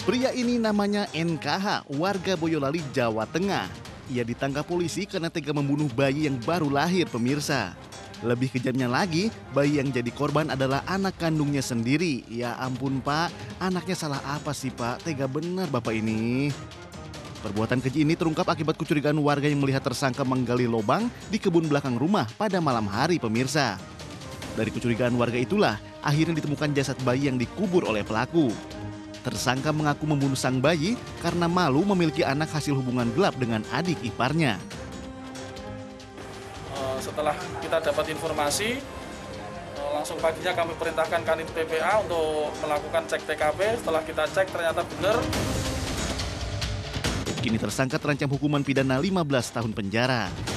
Pria ini namanya NKH, warga Boyolali, Jawa Tengah. Ia ditangkap polisi karena tega membunuh bayi yang baru lahir, pemirsa. Lebih kejamnya lagi, bayi yang jadi korban adalah anak kandungnya sendiri. Ya ampun Pak, anaknya salah apa sih Pak? Tega benar Bapak ini. Perbuatan keji ini terungkap akibat kecurigaan warga yang melihat tersangka menggali lubang di kebun belakang rumah pada malam hari, pemirsa. Dari kecurigaan warga itulah, akhirnya ditemukan jasad bayi yang dikubur oleh pelaku. Tersangka mengaku membunuh sang bayi karena malu memiliki anak hasil hubungan gelap dengan adik iparnya. Setelah kita dapat informasi, langsung paginya kami perintahkan Kanit PPA untuk melakukan cek TKP. Setelah kita cek ternyata benar. Kini tersangka terancam hukuman pidana 15 tahun penjara.